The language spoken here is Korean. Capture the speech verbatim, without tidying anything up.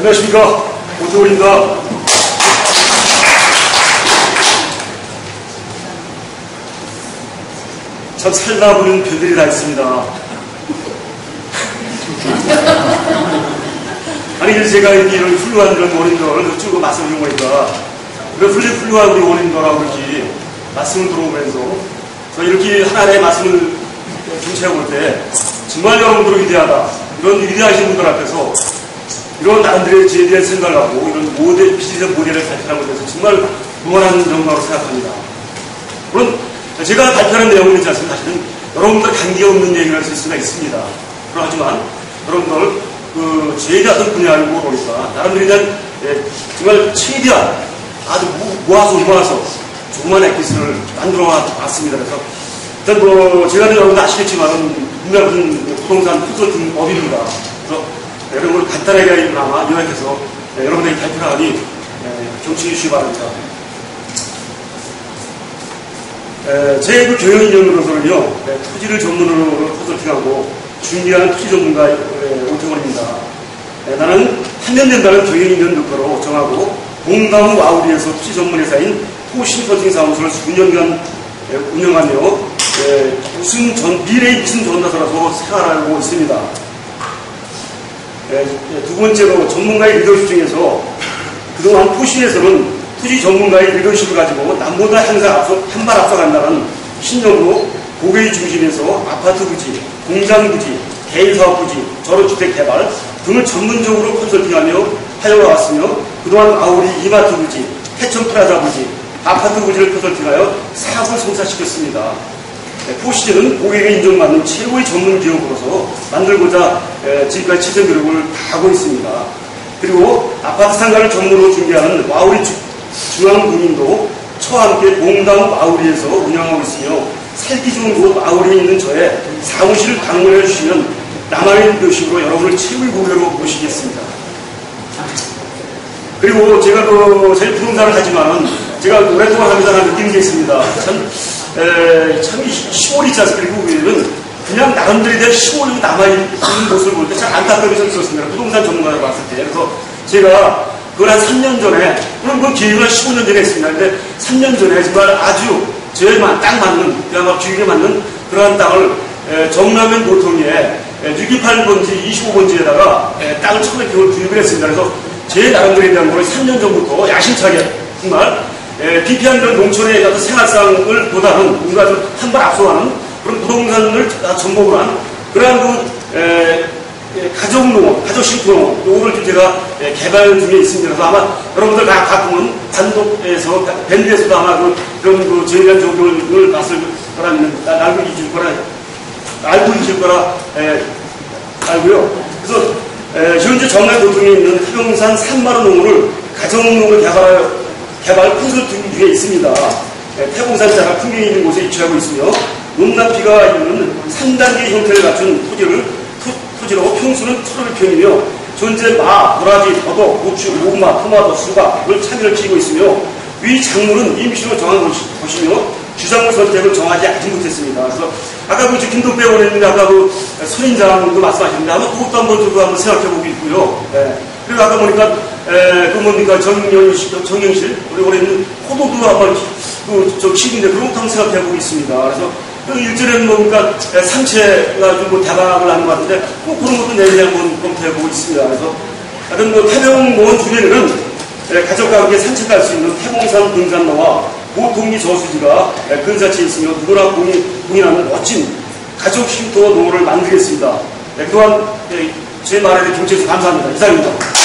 안녕하십니까. 오태훈입니다. 참 살다 보면 별들이 다 있습니다. 아니, 제가 이런 훌륭한 이런 원인들을 쭉 말씀을 좀 보니까, 왜 훌륭, 훌륭한 우리 원인들하고 이렇게 말씀을 들어오면서, 저 이렇게 하나의 말씀을 중시하고 올 때, 정말 여러분들이 위대하다. 이런 위대하신 분들 앞에서, 이런 나름대로의 지혜에 대한 생각을 하고, 이런 모델, 비즈니스 모델을 발표하는 것에서 정말 무한한 영광으로 생각합니다. 물론, 제가 발표하는 내용은 있지 않습니까? 사실은 여러분들 관계없는 얘기를 할 수가 있습니다. 그렇지만, 여러분들, 그, 제일 어떤 분야를 모르니까, 나름대로 대한, 예, 정말 최대한 아주 모아서 모아서 조그만 엑기스를 만들어 왔습니다. 그래서, 일단 뭐, 제가 여러분들 아시겠지만은, 유명한 부동산 컨설팅 업입니다. 그래서, 여러분을 간단하게 아마 요약해서, 예, 여러분들이 발표를 하니, 예, 경청해 주시기 바랍니다. 에, 제 그 경영 이념으로서는요, 에, 토지를 전문으로 컨설팅하고 준비하는 토지 전문가 오태원입니다. 나는 삼 년 된다는 경영 이념 목표로 정하고 봉담 와우리에서 토지 전문 회사인 토시 컨설팅 사무소를 수 년간 에, 운영하며 에, 무슨 전, 미래의 무슨 전도사라서 생활하고 있습니다. 에, 두 번째로 전문가의 리더십 중에서 그동안 토시에서는 토지 전문가의 리더십을 가지고 남보다 항상 앞서, 한 발 앞서간다는 신념으로 고객 중심에서 아파트 부지, 공장 부지, 개인사업 부지, 저로주택 개발 등을 전문적으로 컨설팅하며 하여왔으며 그동안 아우리 이마트 부지, 해천 프라자 부지, 아파트 부지를 컨설팅하여 사업을 성사시켰습니다. 포시제는 고객의 인정받는 최고의 전문 기업으로서 만들고자 에, 지금까지 최선 노력을 다하고 있습니다. 그리고 아파트 상가를 전문으로 중개하는 와우리 중앙군인도 저와 함께 봉담 마우리에서 운영하고 있으며 살기 좋은 곳 마우리에 있는 저의 사무실을 방문해 주시면 나만의 리더십으로 여러분을 최고의 고객으로 모시겠습니다. 그리고 제가 그 저희 부동산을 하지만 제가 오랫동안 하면서 느끼는 게 있습니다. 참, 에, 참 시골이 있지 않습니까? 미국에는 그냥 나름대로에 대한 시골이 남아있는 모습을 볼 때 참 안타까움이 좀 있었습니다. 부동산 전문가를 봤을 때. 그래서 제가 그걸 한 삼 년 전에, 물론 그 계획을 십오 년 전에 했습니다. 근데 삼 년 전에 정말 아주 저에만 딱 맞는, 그야말로 규격에 맞는 그러한 땅을 에, 정남면 보통에 육이팔 번지, 이십오 번지에다가 에, 땅을 처음에 구입을 했습니다. 그래서 제 나름대로에 대한 걸 삼 년 전부터 야심차게 정말 에, 비피한 그런 농촌의 어떤 생활상을 보다는 뭔가 좀 한 발 앞서가는 그런 부동산을 전복을 한 그러한 그 에, 예, 가족농업, 가족식품농업, 요거를 제가 예, 개발 중에 있습니다. 그래서 아마 여러분들 다 가끔은 단독에서, 밴드에서도 아마 그, 그런 그 저에 대한 조경을 봤을 거라면, 알고 계실 거라, 알고 계실 거라, 예, 알고요. 그래서, 예, 현재 전남 도청에 있는 태평산 산마루 농어를 가정농업을 개발, 개발 컨설팅 중에 있습니다. 예, 태봉산 자가 풍경이 있는 곳에 위치하고 있으며, 높낮이가 있는 삼 단계 형태를 갖춘 토지를 토지로 평수는 천오백 평이며 현재 마, 도라지, 더덕, 고추, 고구마, 토마토, 수박을 차비를 키우고 있으며 위 작물은 임시로 정한 것이며 주작물 선택을 정하지 않지 못했습니다. 그래서 아까 그 김동배 의원님 아까 그 선인장도 말씀하셨는데 아마 그것도 한번 저도 한번 생각해 보고 있고요. 예. 그리고 아까 보니까 에, 그 뭡니까 정영실, 정영실 우리 올해 있는 포도도 한번 그저 키우는데 그런 것도 한번 생각해 보고 있습니다. 그래서 그 일전에는 뭡니까 산채가 좀 뭐 대박을 하는 것 같은데 뭐 그런 것도 내년에 한번 검토해보고 있습니다. 그래서 하여튼 뭐 태평공원 주변에는 가족과 함께 산책할 수 있는 태봉산 등산로와 보통리 저수지가 근사치에 있으며 누구나 공인하는 멋진 가족 쉼터 농어를 만들겠습니다. 그동안 제 말에 대해 경청해주셔서 감사합니다. 이상입니다.